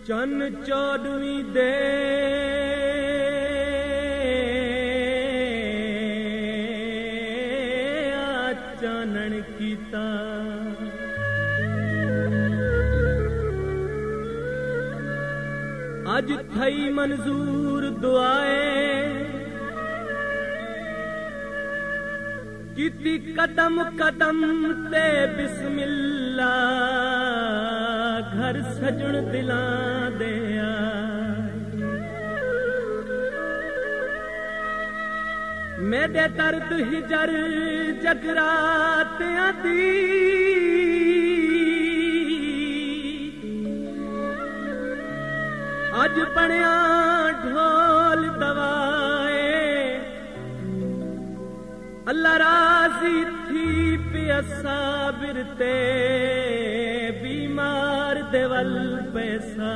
चन चौदवी दे चानन कीता अज थई मंजूर दुआए किती कदम कदम ते बिस्मिल्ला घर सजण दिलां दे मेरे दर्द हिजर जगरातियां दी अज बनिया ढोल दवाए अल्लाह राजी थी पियसा बिरते बीमार देवल पैसा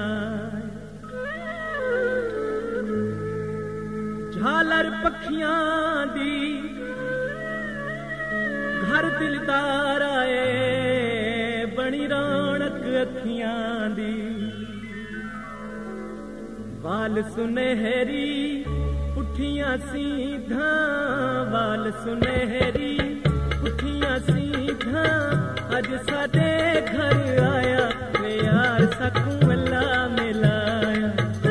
झालर पखियां दी घर दिलदार आए बनी रौनक अखियां दी वाल सुनहरी पुठियां सीधा वाल सुनहरी पुठियां सीधा अज साडे घर आया वे यार सकूं अल्लाह मिलाया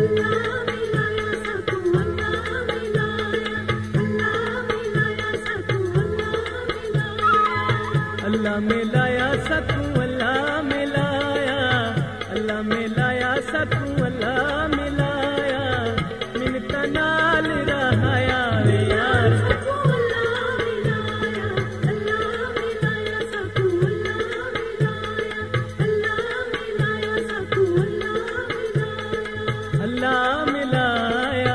अल्लाह मिलाया सकूं अल्लाह मिलाया अल्लाह मिलाया सकूं अल्लाह मिलाया मिन्नत नाल रहाया वे यार अल्लाह मिलाया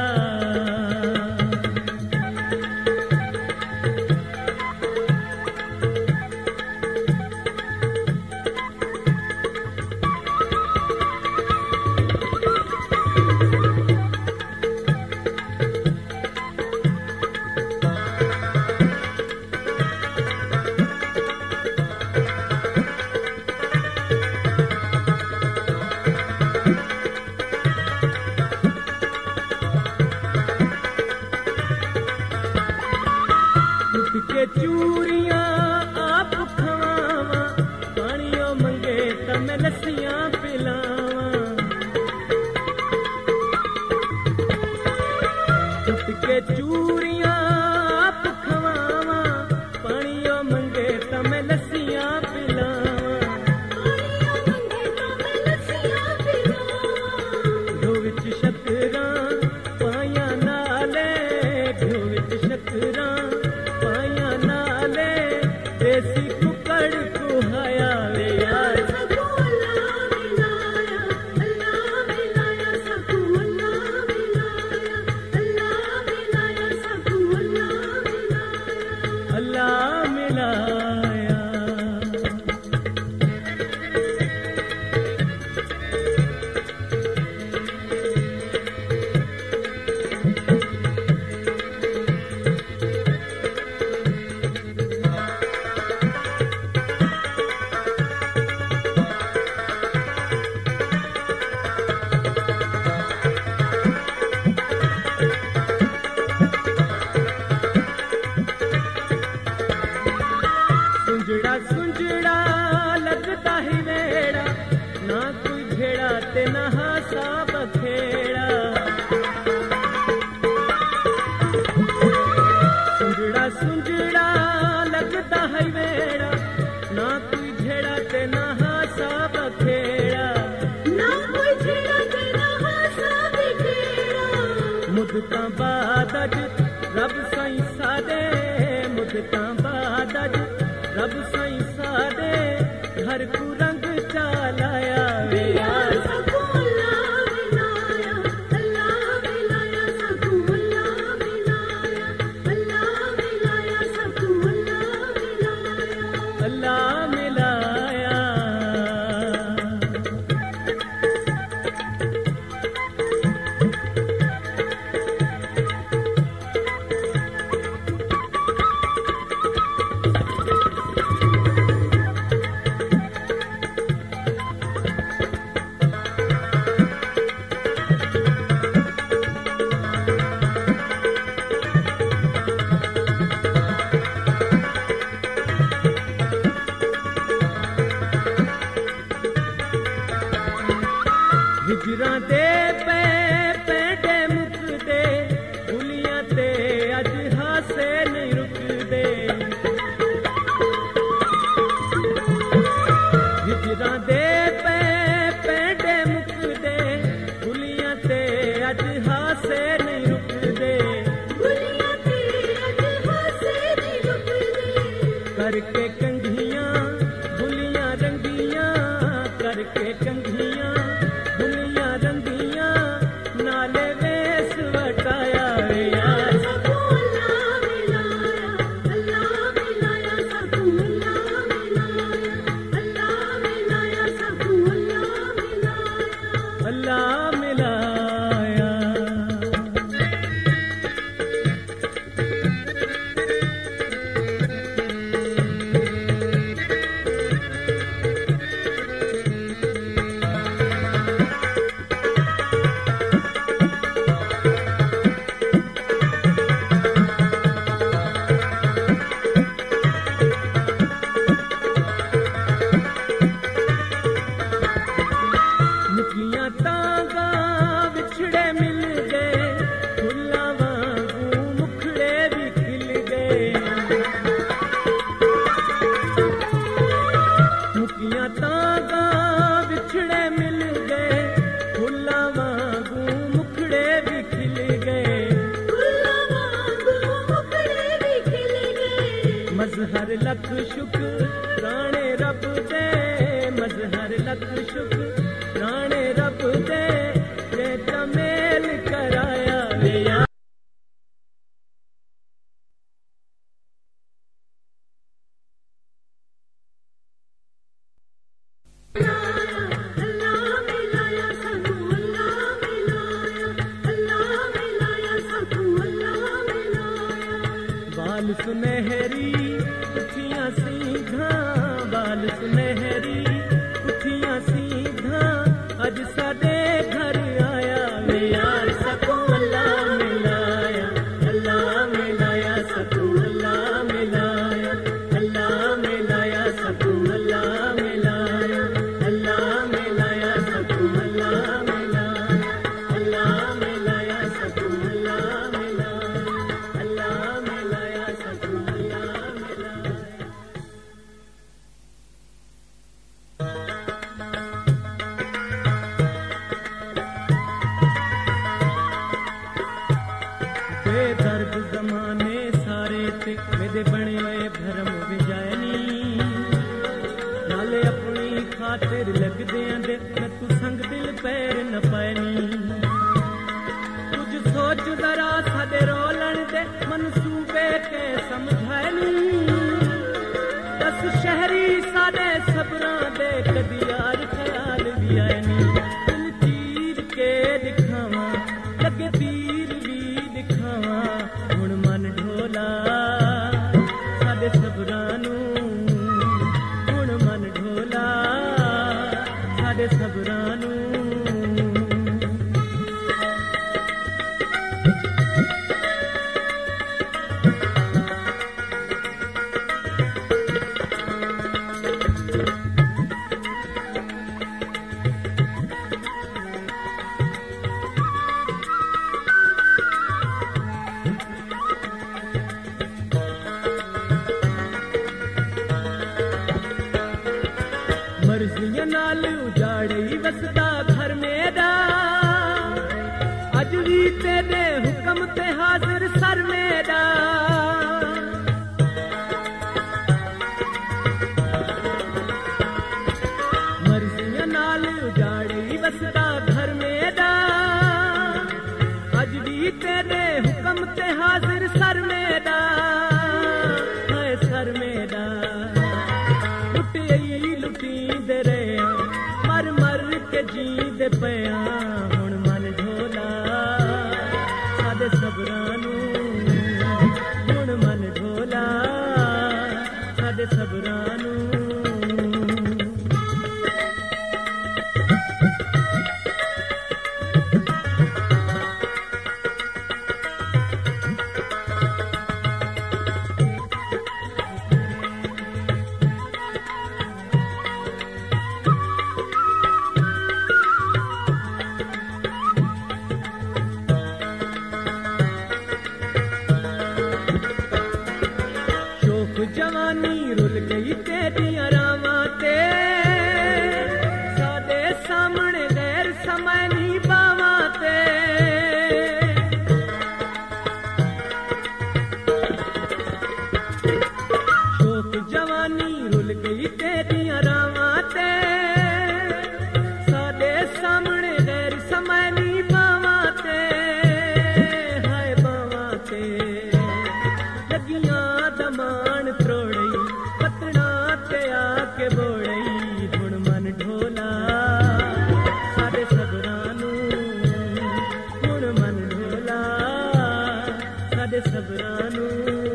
के चूरियां आप खवावा पानियों मंगे तो मैं लस्सियां पिलावा के चूरियां आप खवावा पानियों मंगे तो मैं लस्सियां पिलावा घ्यो विच शक्करां पाया नाले घ्यो विच शक्करां देसी कुकड़ कुहाया वे यार अल्लाह मिलाया करके कंघियां बुलियां रंगियां, करके कंघियां बुलियां रंगियां, नाले वेस वटाया यार। अल्लाह मिलाया मज़हर लख शुक्र राणे रब दे, मज़हर लख शुक्र राणे रब दे, ते तमेल कराया यार। बाल सुनहरी पुठियां सीधा, बाल सुनहरी पुठियां सीधा, अज साडे घर आया वे यार। सकू अल्लाह मिलाया, अल्लाह मिलाया, सकू अल्लाह मिलाया, अल्लाह मिलाया, सकू अल्लाह मिलाया, अल्लाह मिलाया, सकू अल्लाह मिलाया, अल्लाह मिलाया, सकू अल्लाह मिलाया, अल्लाह मिलाया, सकू अल्लाह मिलाया। बेदर्द जमाने सारे ते मेरे बने हुए भरम विजायनी, नाले अपनी खातिर लगदे आंदे मैं तू संग दिल पैर न पैनी। कुछ सोच जरा साडे रोलण दे मनसूबे के समझायनी, दस शहरी साडे सबरां दे कदी यार ख्याल भी आयनी। दिल चीर के दिखावा लगे तीर भी दिखावा, हुण मन ढोला साडे सबरां नूं, हुण मन ढोला साडे सबरां नूं। मर्जियां नाल उजाड़ी वसदा घर मेरा, अज भी तेरे हुक्म ते हाजिर सर मेरा। मर्जियां नाल उजाड़ी वसदा घर मेरा, अज भी तेरे हुक्म ते हाजिर सर मेरा, है सर मेरा। लुटियई लुटींदे रहे मर मर के जींदे पिया, हुण मन ढोला साडे सबरां नूं, हुण मन ढोला साडे सबरां नूं। जवानी रुल गई तेरियां रावां ते, साडे सामने गैर समय नी बावां ते। शौक जवानी रुल गई तेरिया रावां ते साडे सामने गैर समैनी बावां ते हाय बावां ते लगियां दमान त्रोड़ई पतना ते आके बोड़ई हुण मन ढोला साडे सबरां नूं हुण मन ढोला साडे सबरां नूं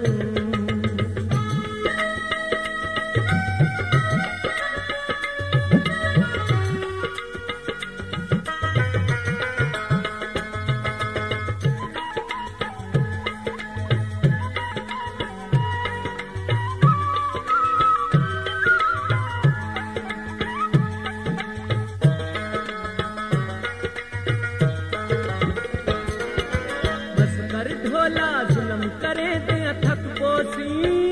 ढोला जुलम करे ते थक पोसी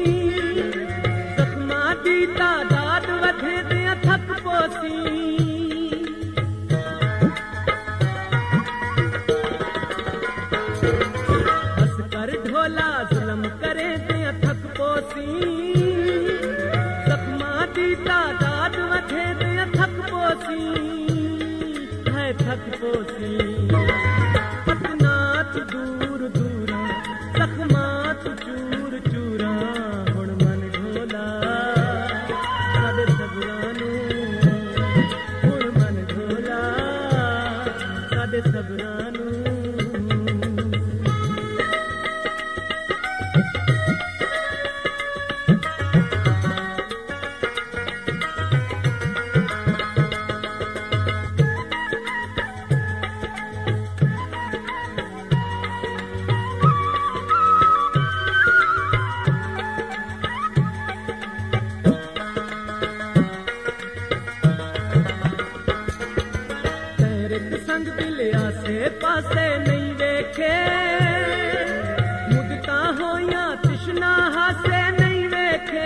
जख्मा दी तादाद वधे ते थक पोसी बस कर ढोला जुलम करे ते थक पोसी जख्मा दी तादाद वधे ते थक पोसी है थक पोसी पतना तू दूर जख्मात चूर चूरा हुण मन ढोला साडे सबरां नूं हुण मन ढोला साडे सबरां नूं संग दिल आसे पासे नहीं वेखे मुदता होया तृष्णा हासे नहीं वेखे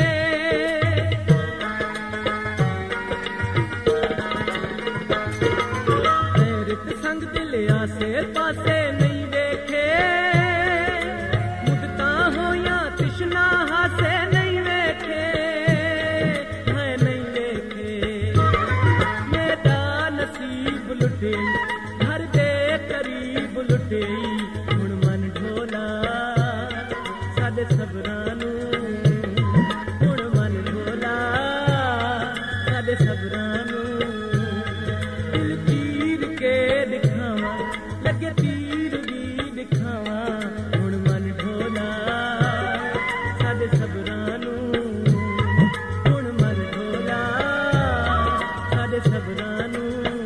संग दिल आसे पासे नहीं वेखे मुदता होया तृष्णा हासे नहीं वेखे है नहीं वेखे मेरा नसीब लुटे हर दे करीब लुटे हुण मन ढोला साडे सबरां नूं हुण मन ढोला साडे सबरां नूं दिल तीर के दिखावा लगे तीर भी दिखावा हुण मन ढोला साडे सबरां नूं हुण मन ढोला साडे सबरां नूं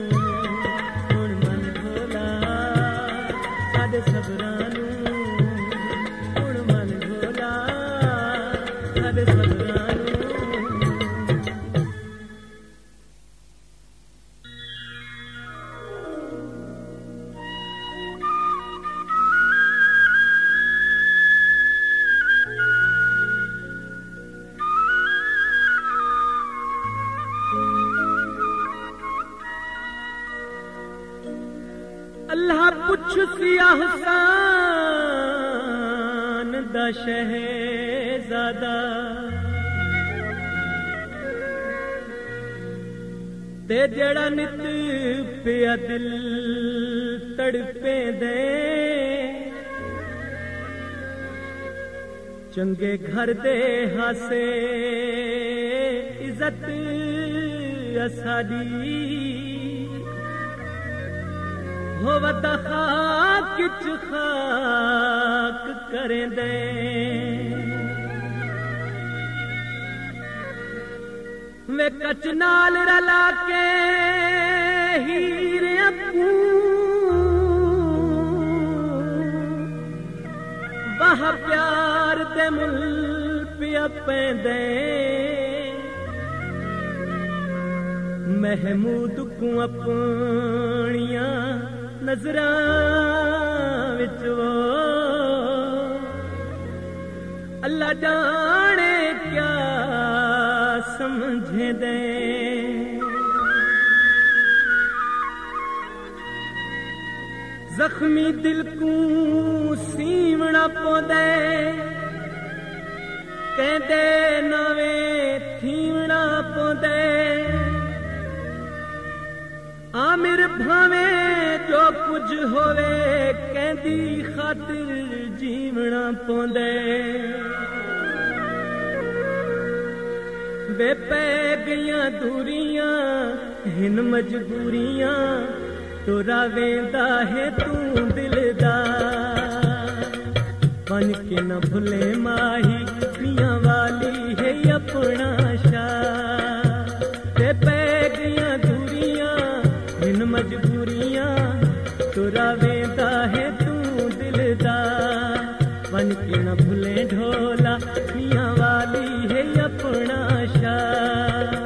सबरां नूं हुण मन ढोला साडे सबरां नूं अल्लाह पुछ सिया हुसैन दा शहजादा ते जड़ा नित पिया दिल तड़पे दे चंगे घर दे हासे इज्जत असादी होवत खाक च खाक करें दे वे कच नाल रला के हीर अप्पू वाह प्यार दे मुल पिया पैंदे महमूद को अपनिया नजरां विच वो अल्लाह जाने क्या समझे दे जख्मी दिल को सीवना पौंदे कहते नवे थीवड़ा पोंदे आमिर भावे जो कुछ होवे कहंदी खातिर जीवना पोंदे वे पै गईयां दूरियां हिन मजबूरियां तोरा वेंदा है तू दिलदार बन के न भूले माही पियां वाली है अपना शाह वे पै गईयां दूरियां हिन मजबूरियां तोरा वेंदा है तू दिलदार बन के न भूले ढोला पियां वाली है अपना शाह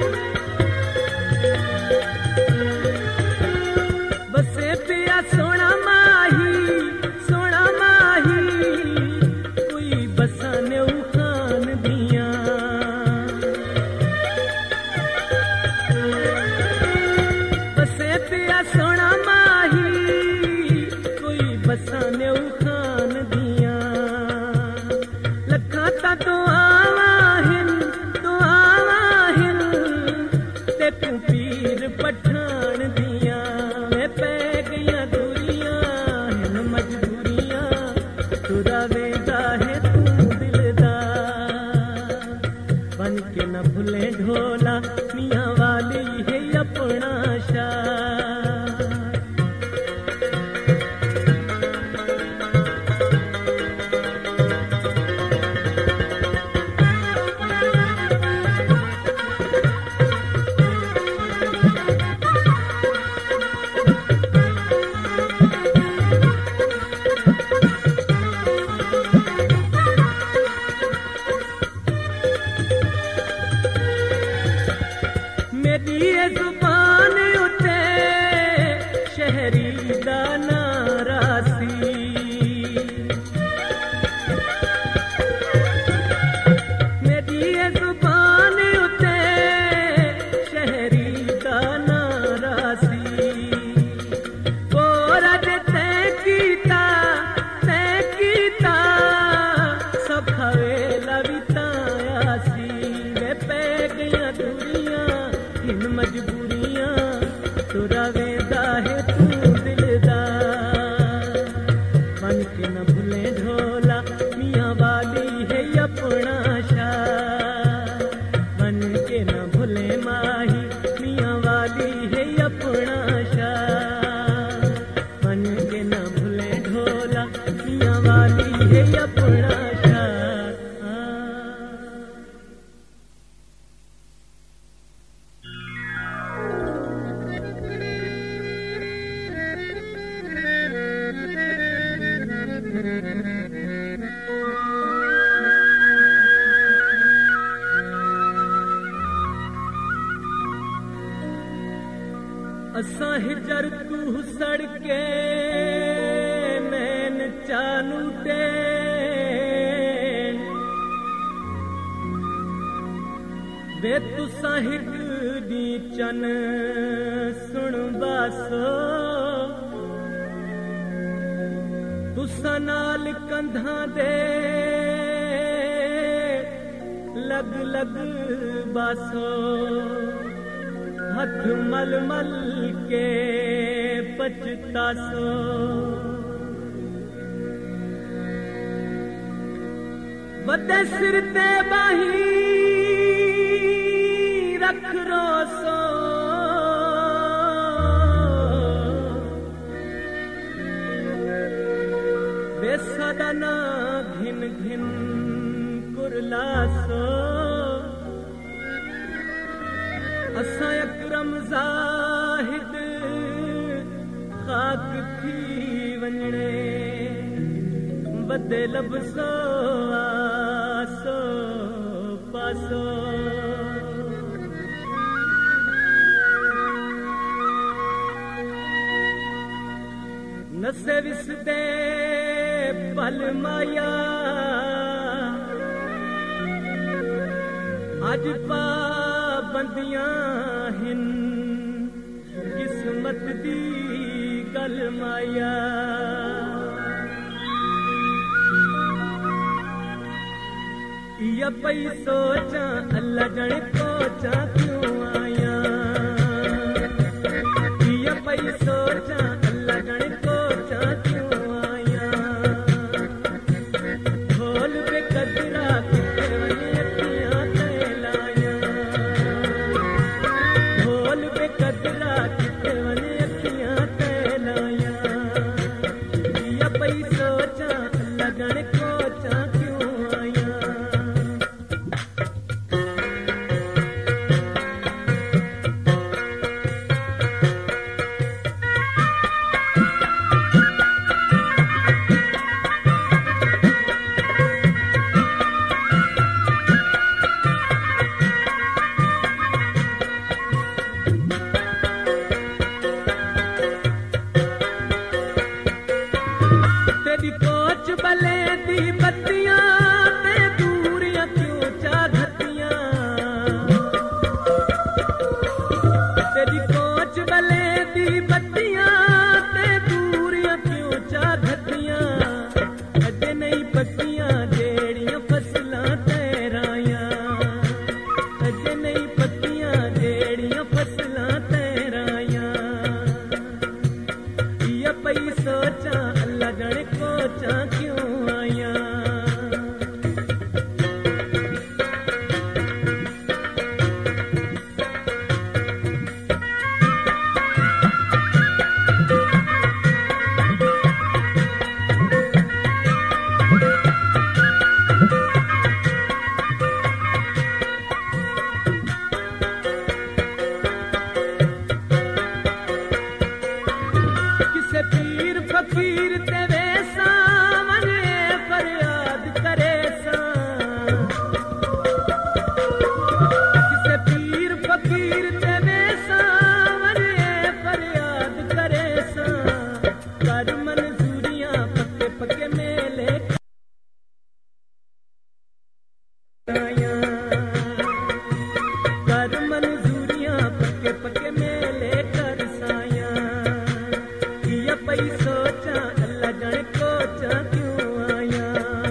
सोना शहरी दा नारासी मेरी जुबान उते शहरी दा नारासी पोरज तैं कीता सब खवेला बितायासी वे पै गईयां दूरियां इन मजबूरियां तुरा वेंदा है तू दिलदार बन के न भूले ढोला मियां वाली है अपना शाह बन के न भूले माही मियां वाली है अपना शाह बन के न भूले ढोला मियां वाली है अपना असां हिजर तू सड़के नैन चालू दे वे तुसां हिक दी चन सुन बासो तुसां नाल कंधां दे लग लग बासो हथ मल मल के पछतासो वदे सिर ते बाही रख रोसो वे सदा ना घिन घिन कुरलासो असां अकरम ज़ाहिद खाक थी वञणे बदे लबसो आसो पासो नसे विसदे पल माया अज पाबंदियां हिन किस्मत दी गल माया या पई सोचा अल्लाह जाने कोचा क्यों आया या पई सोचा अल्लाह जाने कोचा क्यों आया ढोल पे कदरा किते वने अखियां ते लाया ढोल पे कदरा किते वने अखियां ते लाया या पई सोचा अल्लाह जाने कोचा क्यों आया तेरी कोच बले दी बत्तियां ते दूरियां क्यों चाहतियां तेरी कोच बले दी बत्तियां ते दूरियां क्यों चाहतियां अजे नहीं पक्कियां जेड़ियां फसलां तेरायां अजे नहीं पक्कियां जेड़ियां फसलां तेरायां या पई सोचा अल्लाह जाने कोचा क्यों आया किसे पीर फकीर ते वेसा पई सोचा अल्लाह जाने कोचा क्यों आया।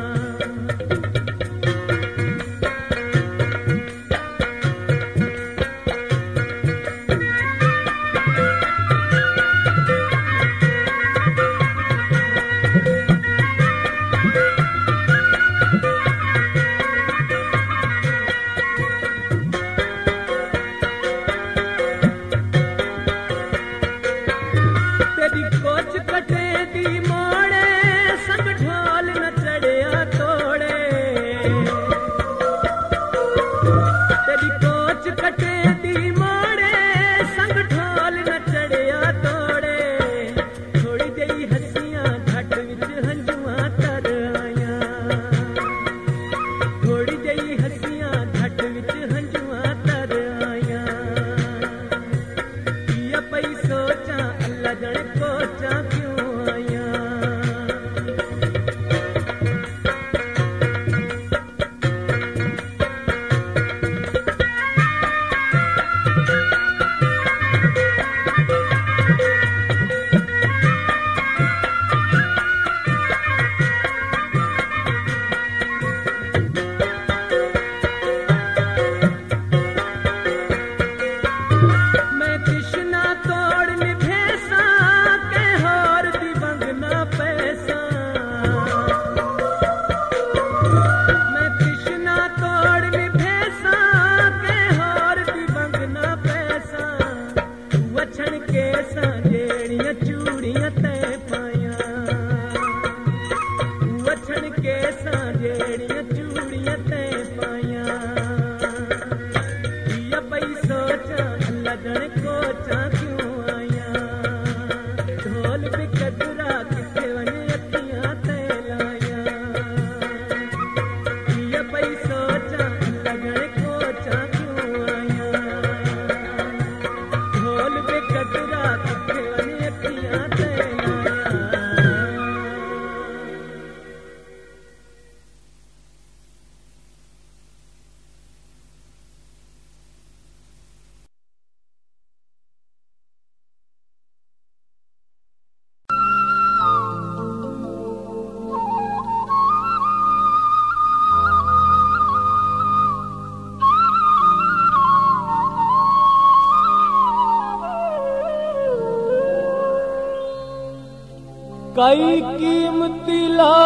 कई कीमती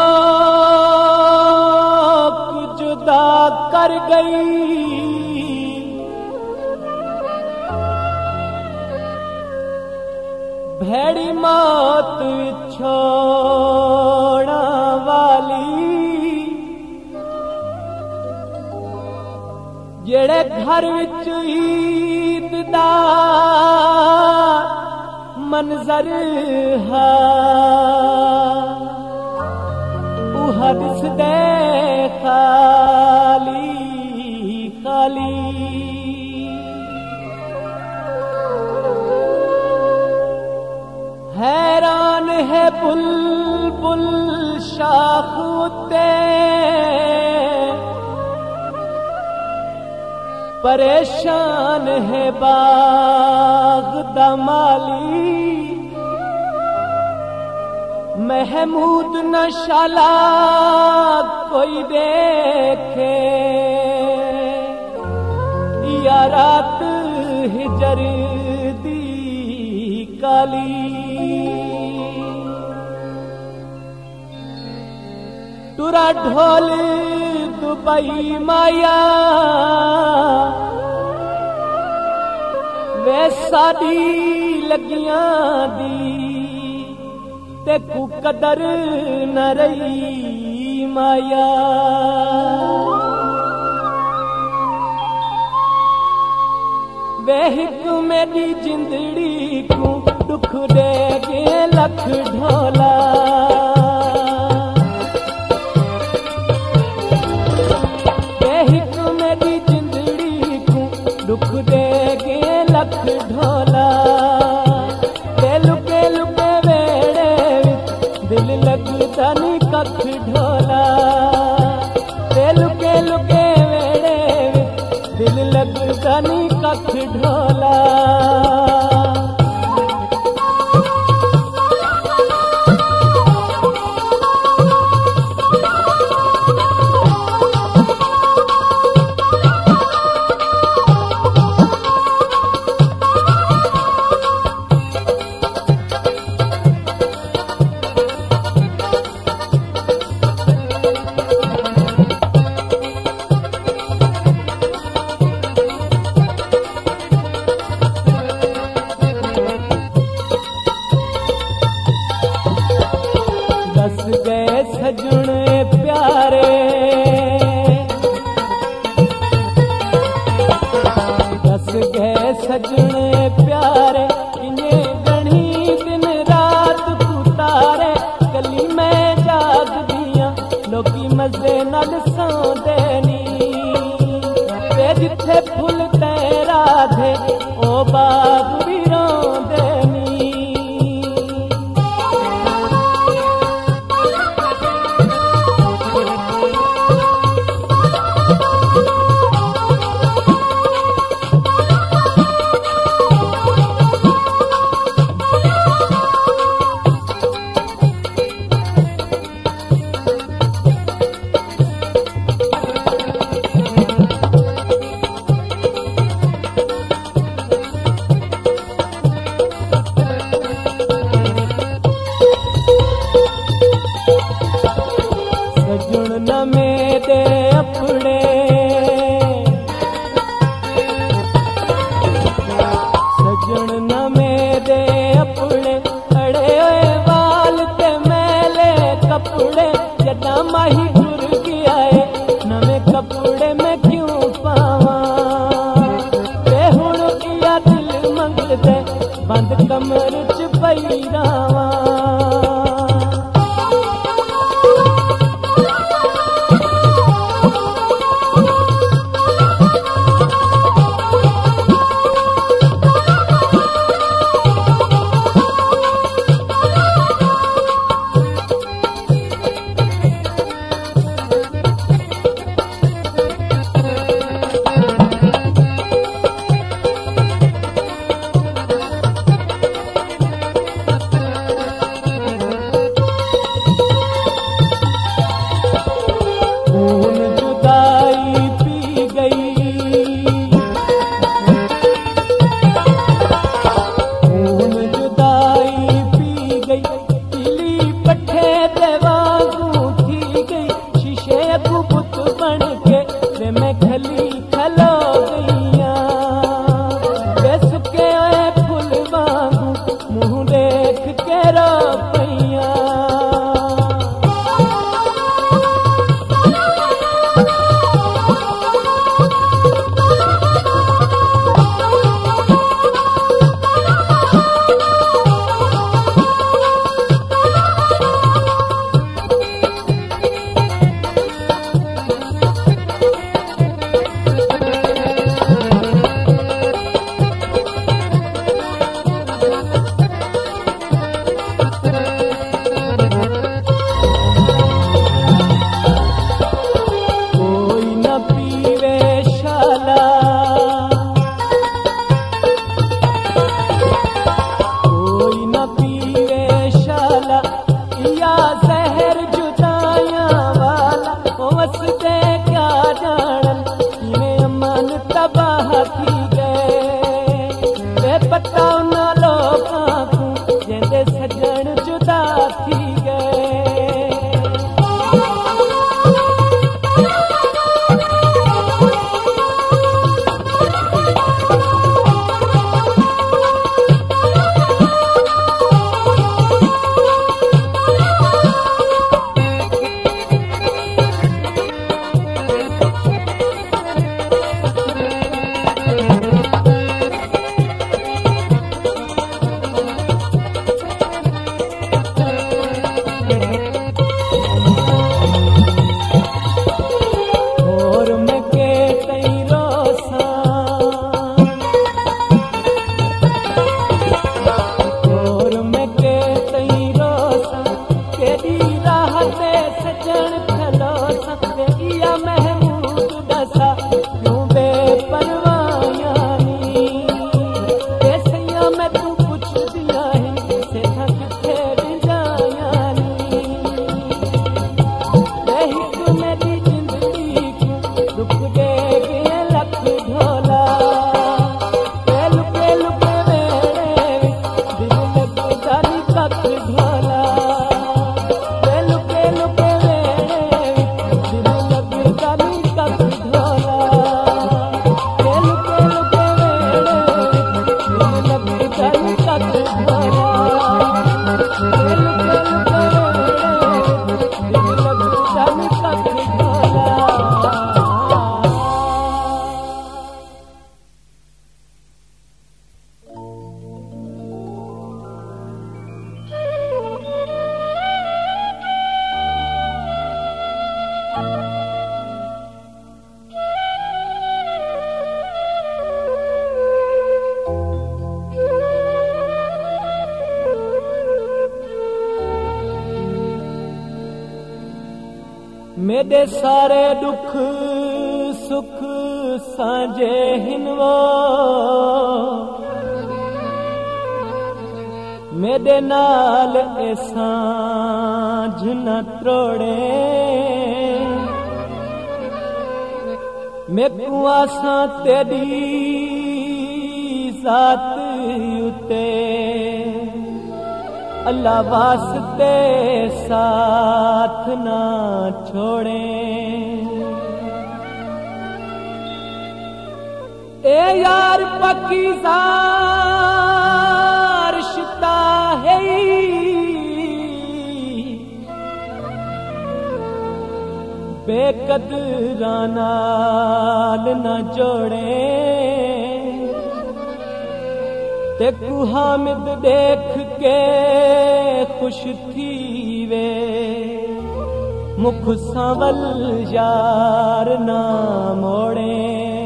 लाख जुदा कर गई, भैड़ी मौत छोड़ा वाली, जेड़े घर विच ईद दा मंजर है दिस दे खाली खाली। हैरान है बुलबुल शाख उत्ते, परेशान है बाग दा माली, महमूद न शाला कोई देखे, या रात हिजर दी काली। तुरा ढोल दुबई माया, वे साडी लगियां दी, ते कु कदर न रही माया। वे हिक मेरी जिंदड़ी को दुख दे गए लख ढोला, वे हिक मेरी जिंदड़ी को दुख दे गए लख ढोला। लुके लुके वेड़े दिल लगता नी कख ढोला, लुके लुके वेड़े दिल लगता नी कख ढोला। जावा। मेरे सारे दुख सुख साझे हिनवो, मेरे नाल ए सांझ न त्रोड़े, मैकू आसां तेरी जात उते, अल्लाह वास्ते साथ ना छोड़े। ए यार पकीज़ा रिश्ता है, बेकदरा नाल न जोड़े, तेकू हामिद देख के खुश थी वे मुख सांवल यार ना मोड़े।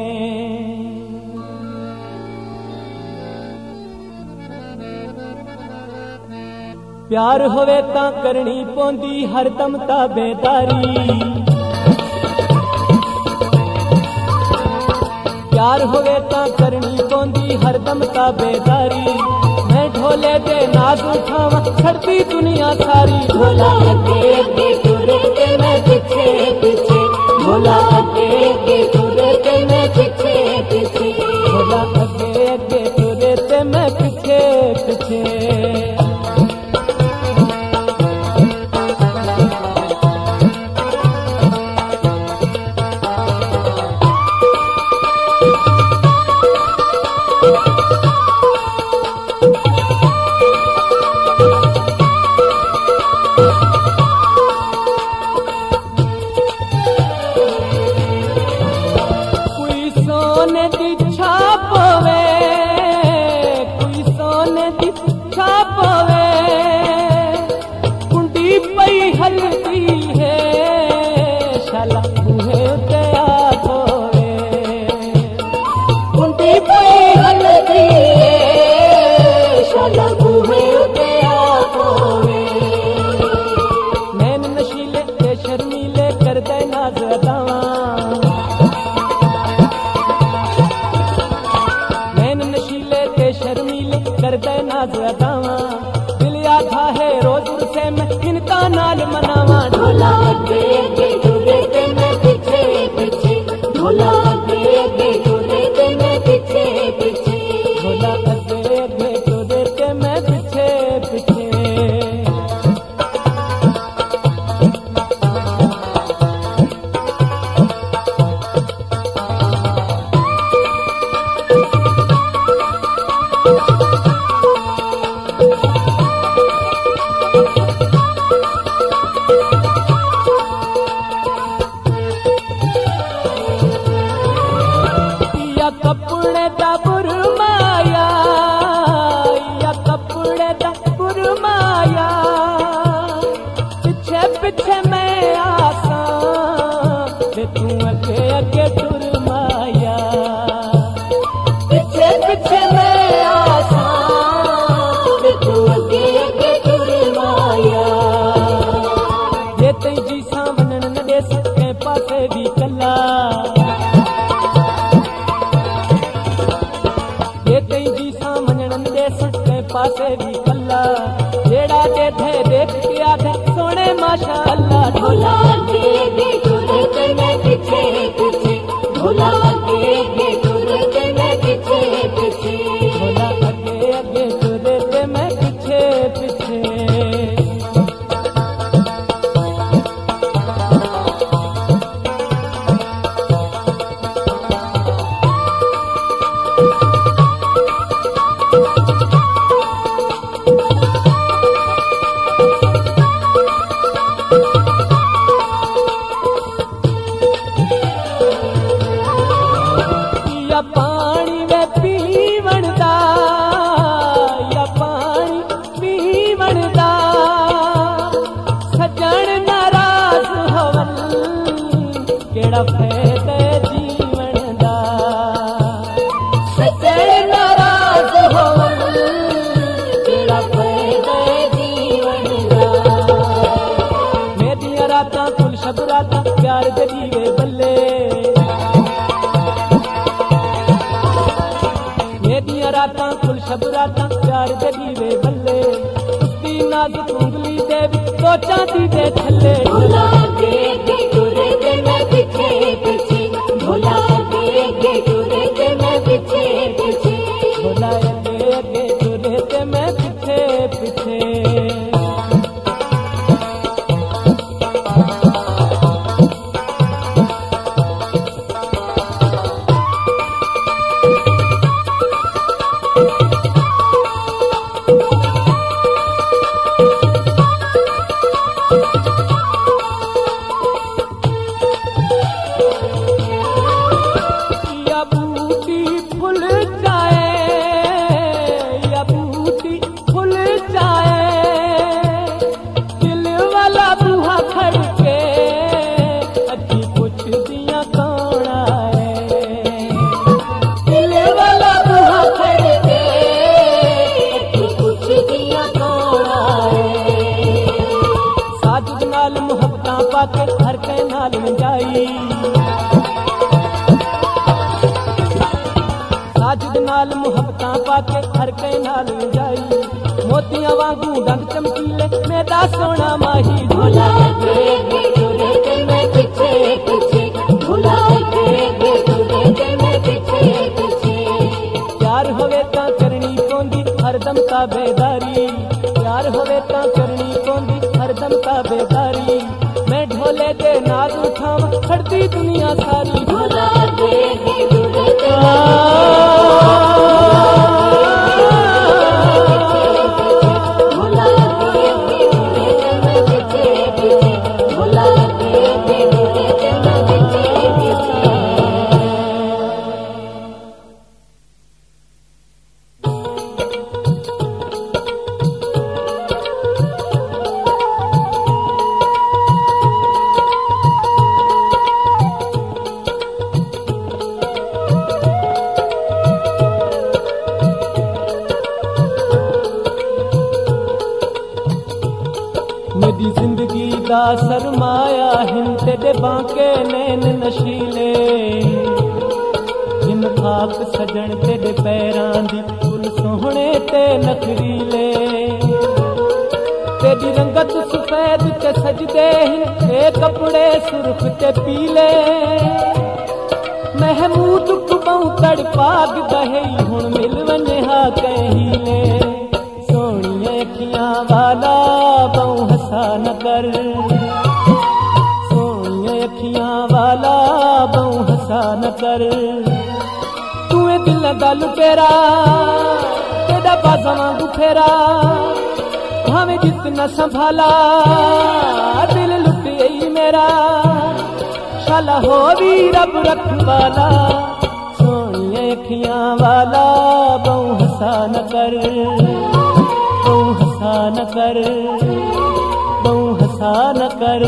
प्यार होवे तां करनी पौंदी हरदम ताबेदारी। प्यार होवे तां करनी पौंदी हरदम ताबेदारी। मैं ढोले दे नाज उठावा छड़ती दुनिया सारी। ढोला अगे अगे टुरे ते मैं पीछे पीछे, ढोला अगे अगे टुरे ते मैं पीछे पीछे, ढोला अगे अगे टुरे ते मैं पीछे पीछे। नाल मनावा। ढोला अगे अगे टुरे ते मैं पीछे पीछे, ढोला अगे अगे टुरे ते मैं पीछे पीछे, ढोला अगे अगे टुरे ते मैं पीछे पीछे। कपड़े दा बुरमाया या कपड़े दा बुरमाया, पीछे पीछे मैं आसा ते तू अगे अगे टुरमाया। पीछे पीछे मैं आसा ते तू अगे अगे टुरमाया। ये तई जी सामने न दे सके पासे भी कला, पासे भी कल्ला जेड़ा दे थे देख के आधे सोने माशाअल्लाह। ढोला अगे अगे टुरे ते मैं पीछे पीछे, ढोला अगे अगे टुरे ते मैं पीछे पीछे, ढोला अगे अगे टुरे ते मैं पीछे पीछे। पानी वे पीवण दा या पानी पीवण दा, सजण नाराज होवन केड़ा फायदा जीवन दा। सजण नाराज होवन केड़ा फायदा जीवन दा। मेरियां रातां कुल शब रातां प्यार दे दीवे बल्ले, रातां कुल शब रातां प्यार दे दीवे बल्ले। उसकी नाजुक उंगली दे सोचां दी दे थल्ले। ढोला अगे अगे टुरे ते मैं पीछे पीछे, ढोला अगे अगे टुरे ते मैं पीछे पीछे, ढोला अगे अगे टुरे ते मैं पीछे पीछे। पाके हर कै नाल जाई। साजिद नाल मुहब्बतां पाके हर कै नाल जाई। मोतियां वांगू डंग चमकीले मेरा सोना माही भोला अगे अगे तुरे ते मैं पीछे पीछे, भोला अगे अगे तुरे ते मैं पीछे पीछे। प्यार होवे तां करनी पौंदी हरदम ताबेदारी, प्यार होवे तां करनी पौंदी हरदम ताबेदारी। मैं ढोले दे नाज उठावां खड़दी दुनिया सारी। भोला अगे अगे तुरे ते मेरी जिंदगी दा सरमाया हिन तेरे बांके नैन नशीले। जिन खाक सजन तेरे पैरां दी फुल सोहणे ते नखरीले। तेरी रंगत सफेद ते सजदे हिन ते कपड़े सुर्ख ते पीले। महमूद कुबऊ तड़पाग दहे हुण मिल वने हा कहीले। सोनिया अखियां वाला बहु हसा न कर, सोनिया अखियां वाला बहु हसा न कर। तू दिल दा लुटेरा तेरा बाजा वांगू फेरा। भावें जितना संभाला दिल लुट गई मेरा। शाला हो भी रब रखवाला। सोनिया अखियां वाला बहु हसा न कर, बहु हसा न कर, बहु हसा न कर।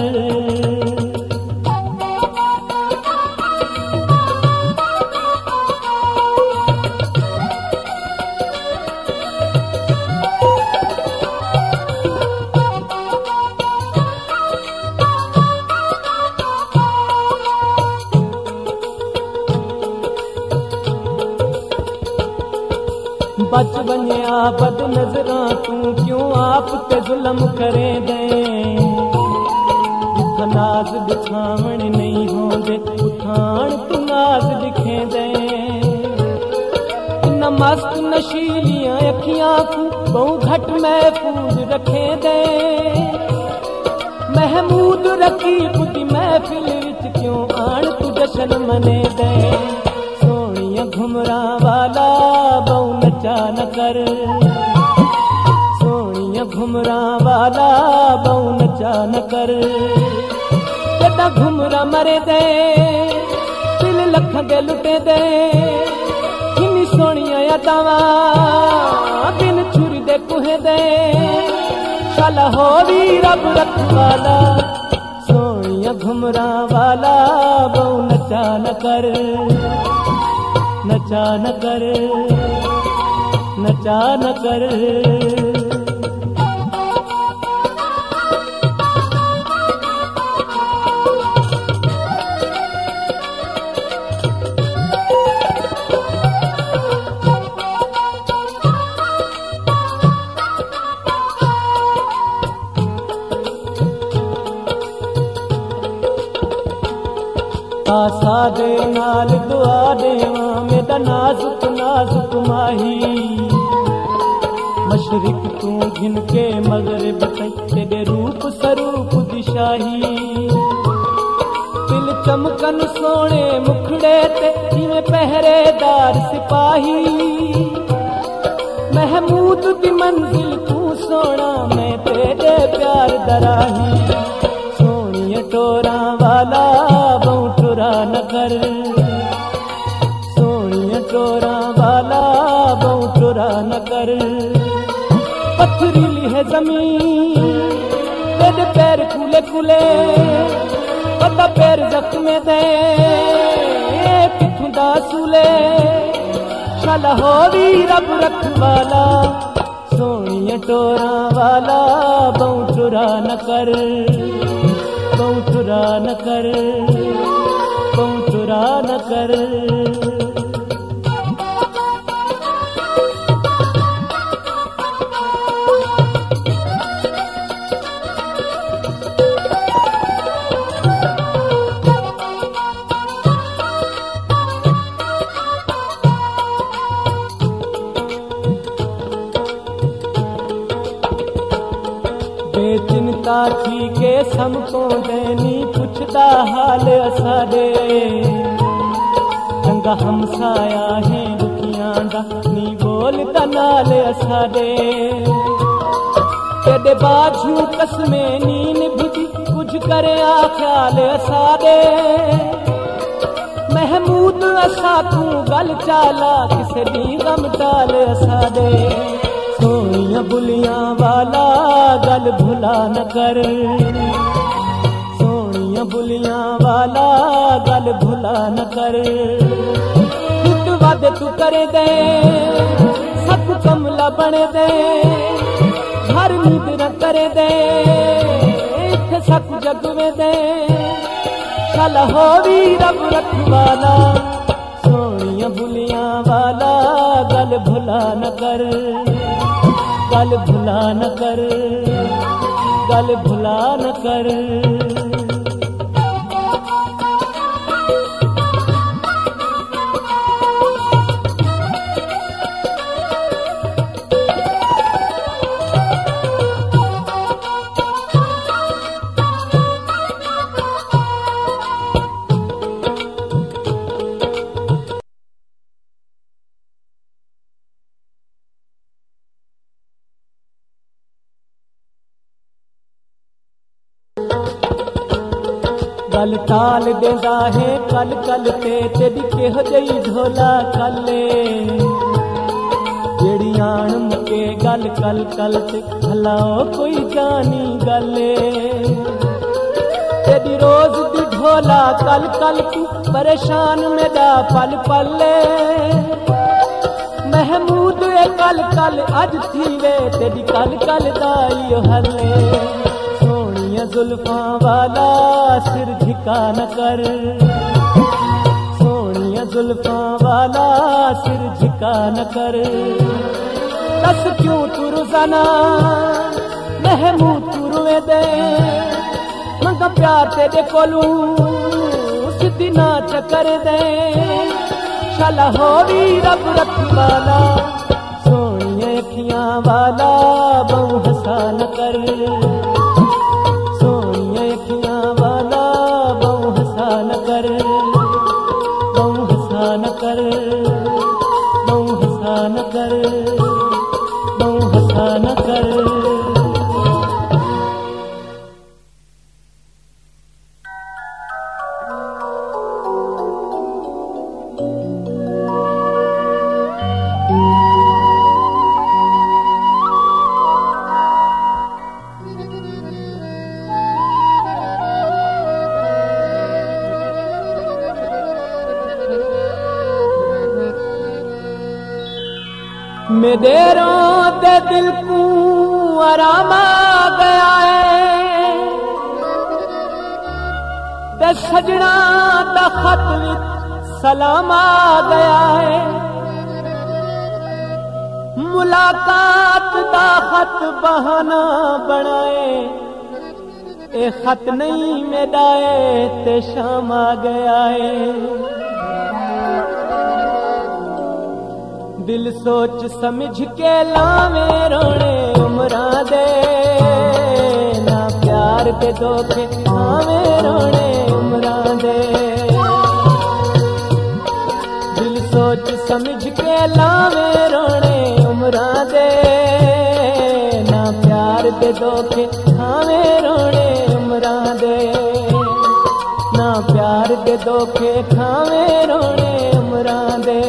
बच बनिया बद नजरां तू क्यों आप ते जुल्म करे दे। जिथा नाज दिखावण नहीं होंदे उठान तू नाज दिखे दे। इन्ना मस्त नशीलियां अखियां तू बहु घट महफूज रखे दे। महमूद रकीब दी महफिल विच क्यों आन तू जशन मने दे। सोनिया घुमरा वाला बहु नचा न कर, सोनिया घुमरा वाला बहु नचा न कर। जदा घुमरा मरे दे दिल लख दे लुटे दे। किन्नी सोनिया यादावां बिन छुरी दे कुहे दे। शाला हो भी रब रखवाला। सोनिया घुमरा वाला बहु नचा न कर, नचा न कर, नचा न कर। आसा दे नाल दुआ देवां मेरा नाजुक नाजुक माही। मशरिक तू घिन के मगरिब तई तेरे रूप स्वरूप दिशाही। दिल चमकन सोने मुखड़े ते जिवें पहरेदार सिपाही। महमूद दी मंजिल तू सोना मैं तेरे प्यार दराही। सोनिया टोरा वाला बहु टुरा न कर, सोनिया टोरा वाला बहु टुरा न कर। पथरीली है जमीन तेरे पैर खुले खुले। पता पैर जख्मे दे किथों दा सूले। शाला हो भी रब रखवाला। सोनिया टोरा वाला बहु टुरा न कर, बहु चुरा न कर, चुरा न कर। बेचिंता थी के समको दैनी पुछदा हाल असाडे, चंगा हमसाया है दुखियां दा नी बोलदा नाल असाडे। तेरे बाजू कसमे नीन भिजी कुछ करे आ ख्याल असाडे। महमूद असा तू गल चाला किसे दी गम टाल असाडे। सोनिया बुलियां वाला गल भुला न कर, सोनिया बुलियां वाला गल भुला न कर। टूट वादे तू करे दे सब कमला बने दे, हर नींद न करे दे इत्थे सब जगवे दे। शाला हो भी रब रखवाला, सोनिया बुलियां वाला गल भुला न कर, गल भुला न कर, गल भुला न कर। गल ताल देंदा है कल कल ते तेरी केहो जई ढोला कले। जेड़ी आन मुके गल कल कल ते भलाओ कोई जानी गले। तेरी रोज दी ढोला कल कल तू परेशान मेरा पल पले। महमूद ए कल कल अज थी वे तेरी कल कल दाई हले। जुल्फां वाला सिर झुका न कर, सोनिया जुल्फां वाला सिर झुका न कर। दस क्यों तू रोजाना महमूद तू रोए दे, मंगा प्यार तेरे कोलू सिद्धी ना चकर दे। शाला हो भी रब रखवाला, सोनिया अखियां वाला बहु हंसा न कर, बहु हंसा न कर, बहु हंसा न कर, बहु हंसा न कर। मेरे रोते दिल को आराम आ गया है, ते सजना दा खत विच सलाम आ गया है। मुलाकात दा खत बहाना बनाए, ए खत नहीं मेरा ते शाम आ गया है। दिल सोच समझ के लावे रोने उमरां दे, ना प्यार के धोखे खावे रोने उमरां दे। दिल सोच समझ के लावे रोने उमरां दे, ना प्यार के धोखे खावे रोने उमरां दे। ना प्यार के धोखे खावे रोने उमरां दे।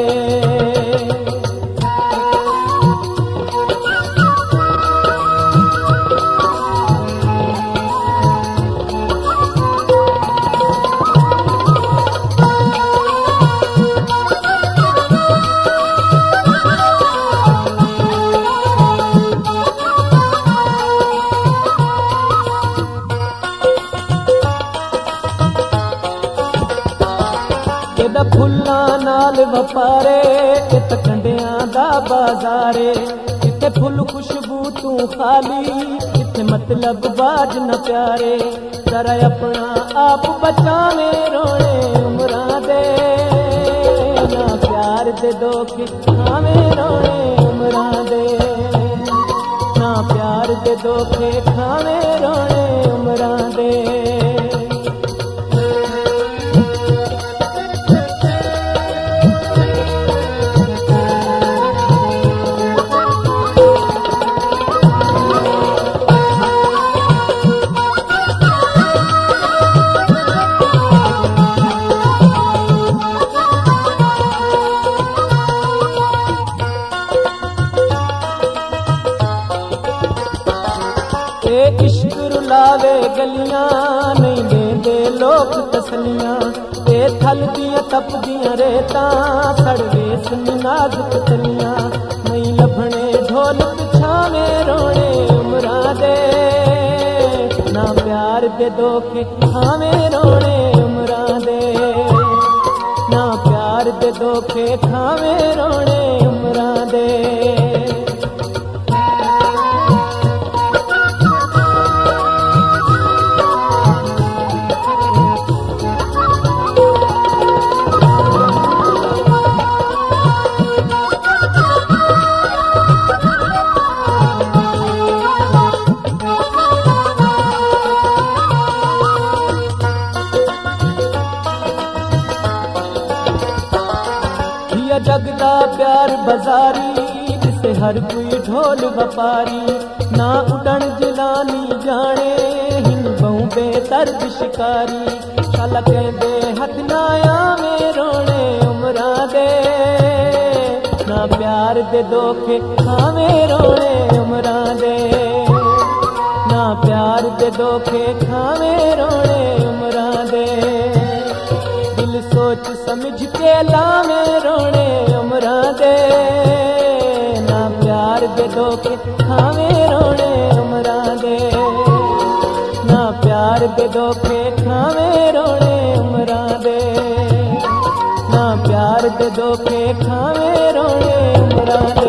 फुल्लां नाल वपारे इत कंडियां दा बाजारे इत्थे फुल खुशबू तू खाली इत्थे मतलब बाज न प्यारे जरा अपना आप बचावे रोने उमरां दे ना प्यार दे धोखे खावे रोने उमरां दे ना प्यार दे धोखे खावे रोने उमरां दे इश्क रुलावे गलियां नहीं देंदे लोग तसलियां ते थल दियां तपदियां रेतां सड़वे सुनी नाजुक तलियां नहीं लभणे ढोल पिछावे रोने उमरां दे ना प्यार दे धोखे खावे रोने उमरां दे ना प्यार दे धोखे खावे रोने उमरां दे जगदा प्यार बाजारी जिसे हर कोई ढोल व्यापारी ना उड़न जिलानी जाने हिन बहु बेदर्द शिकारी शाला कहंदे हथ ना आवे रोने उमरां दे ना प्यार दे धोखे खावे रोने उमरां दे ना प्यार दे धोखे खावे रोने उमरां दे दिल सोच समझ के लावे रोने उमरां दे ना प्यार दे धोखे खावे रोने उमरां दे ना प्यार दे धोखे खावे रोने उमरां दे ना प्यार दे धोखे खावे रोने उमरां दे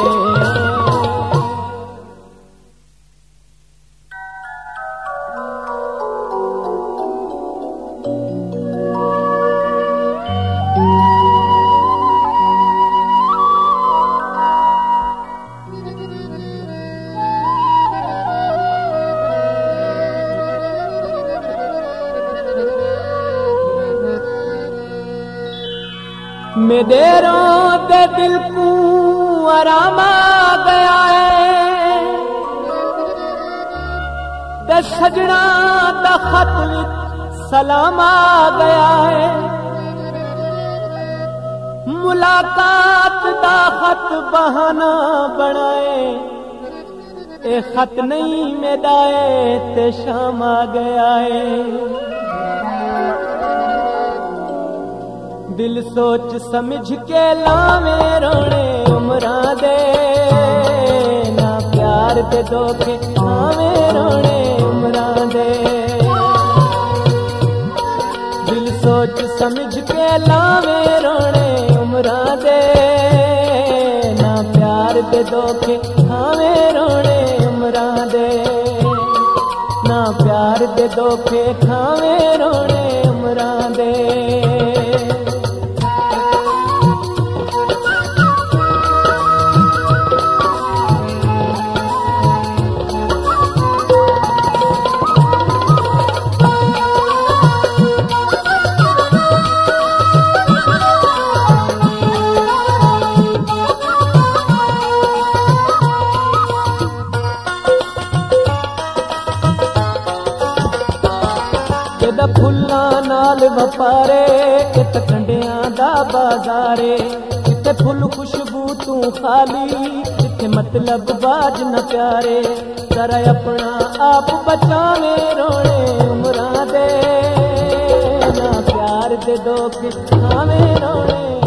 मेदेरों दे दिल को आराम आ गया है ते सजना दा खत विच सलाम आ गया है मुलाकात दा खत बहाना बनाए ए खत नहीं मेदाए ते शाम आ गया है दिल सोच समझ के लावे रोने उमरां दे ना प्यार दे धोखे खावे रोने उमरां दे दिल सोच समझ के लावे रोने उमरां दे ना प्यार दे धोखे खावे रोने उमरां दे ना प्यार दे धोखे खावे रोने उमरां दे फुल्लां नाल वपारे इत कंडियां दा बाजारे इत्थे फुल खुशबू तू खाली इत्थे मतलब बाज न प्यारे जरा अपना आप बचावे रोने उमरां दे ना प्यार दे धोखे खावे रोने